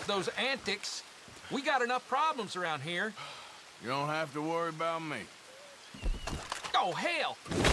those antics. We got enough problems around here. You don't have to worry about me. Oh, hell!